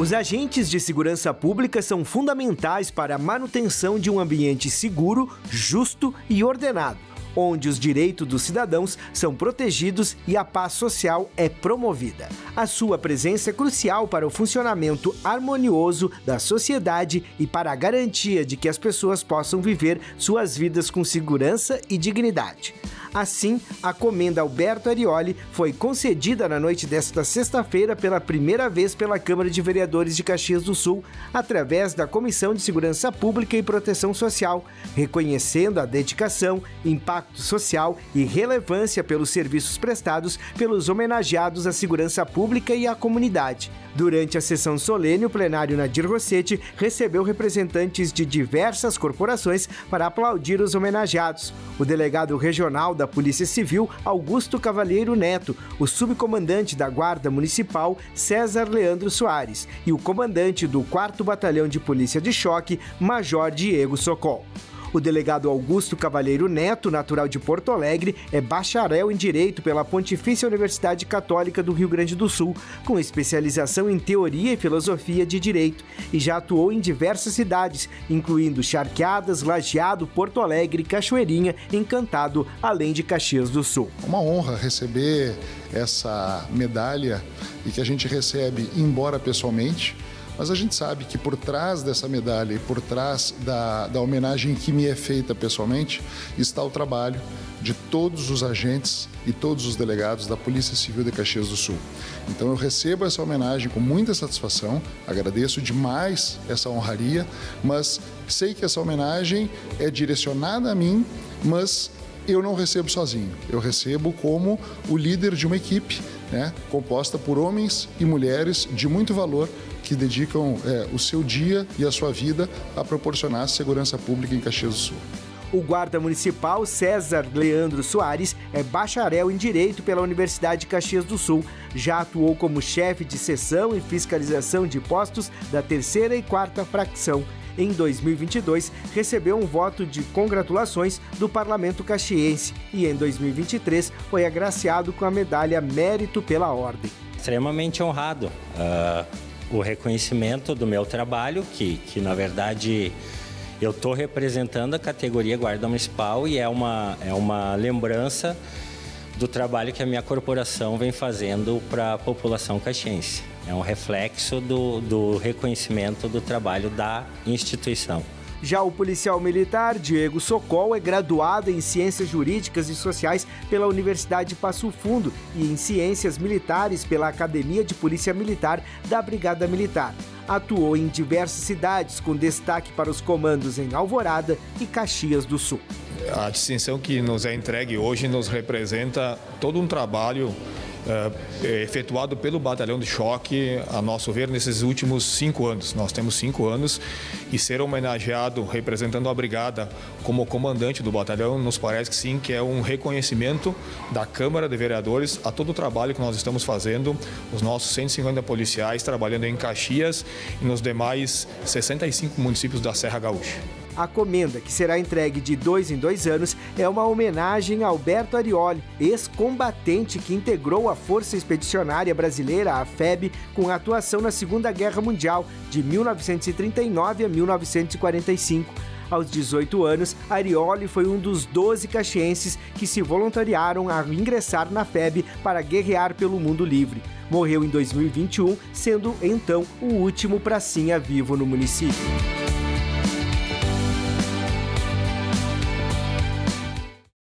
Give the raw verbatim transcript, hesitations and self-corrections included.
Os agentes de segurança pública são fundamentais para a manutenção de um ambiente seguro, justo e ordenado, onde os direitos dos cidadãos são protegidos e a paz social é promovida. A sua presença é crucial para o funcionamento harmonioso da sociedade e para a garantia de que as pessoas possam viver suas vidas com segurança e dignidade. Assim, a Comenda Alberto Arioli foi concedida na noite desta sexta-feira pela primeira vez pela Câmara de Vereadores de Caxias do Sul, através da Comissão de Segurança Pública e Proteção Social, reconhecendo a dedicação, impacto social e relevância pelos serviços prestados pelos homenageados à segurança pública e à comunidade. Durante a sessão solene, o plenário Nadir Rossetti recebeu representantes de diversas corporações para aplaudir os homenageados. O delegado regional da Polícia Civil, Augusto Cavalheiro Neto, o subcomandante da Guarda Municipal, César Leandro Soares, e o comandante do quarto Batalhão de Polícia de Choque, Major Diego Socol. O delegado Augusto Cavalheiro Neto, natural de Porto Alegre, é bacharel em Direito pela Pontifícia Universidade Católica do Rio Grande do Sul, com especialização em Teoria e Filosofia de Direito, e já atuou em diversas cidades, incluindo Charqueadas, Lajeado, Porto Alegre, Cachoeirinha, Encantado, além de Caxias do Sul. Uma honra receber essa medalha e que a gente recebe, embora pessoalmente, mas a gente sabe que por trás dessa medalha e por trás da, da homenagem que me é feita pessoalmente, está o trabalho de todos os agentes e todos os delegados da Polícia Civil de Caxias do Sul. Então eu recebo essa homenagem com muita satisfação, agradeço demais essa honraria, mas sei que essa homenagem é direcionada a mim, mas eu não recebo sozinho, eu recebo como o líder de uma equipe, né, composta por homens e mulheres de muito valor, que dedicam é, o seu dia e a sua vida a proporcionar segurança pública em Caxias do Sul. O guarda municipal César Leandro Soares é bacharel em Direito pela Universidade de Caxias do Sul. Já atuou como chefe de seção e fiscalização de postos da terceira e quarta fracção. Em dois mil e vinte e dois, recebeu um voto de congratulações do Parlamento Caxiense e em dois mil e vinte e três foi agraciado com a medalha Mérito pela Ordem. Extremamente honrado. Uh... O reconhecimento do meu trabalho, que, que na verdade eu estou representando a categoria Guarda Municipal e é uma, é uma lembrança do trabalho que a minha corporação vem fazendo para a população caxiense. É um reflexo do, do reconhecimento do trabalho da instituição. Já o policial militar Diego Socol é graduado em Ciências Jurídicas e Sociais pela Universidade de Passo Fundo e em Ciências Militares pela Academia de Polícia Militar da Brigada Militar. Atuou em diversas cidades, com destaque para os comandos em Alvorada e Caxias do Sul. A distinção que nos é entregue hoje nos representa todo um trabalho Uh, efetuado pelo Batalhão de Choque, a nosso ver, nesses últimos cinco anos. Nós temos cinco anos e ser homenageado representando a Brigada como comandante do batalhão, nos parece que sim, que é um reconhecimento da Câmara de Vereadores a todo o trabalho que nós estamos fazendo, os nossos cento e cinquenta policiais trabalhando em Caxias e nos demais sessenta e cinco municípios da Serra Gaúcha. A comenda, que será entregue de dois em dois anos, é uma homenagem a Alberto Arioli, ex-combatente que integrou a Força Expedicionária Brasileira, a F E B, com atuação na Segunda Guerra Mundial, de mil novecentos e trinta e nove a mil novecentos e quarenta e cinco. Aos dezoito anos, Arioli foi um dos doze caxienses que se voluntariaram a ingressar na F E B para guerrear pelo mundo livre. Morreu em dois mil e vinte e um, sendo então o último pracinha vivo no município.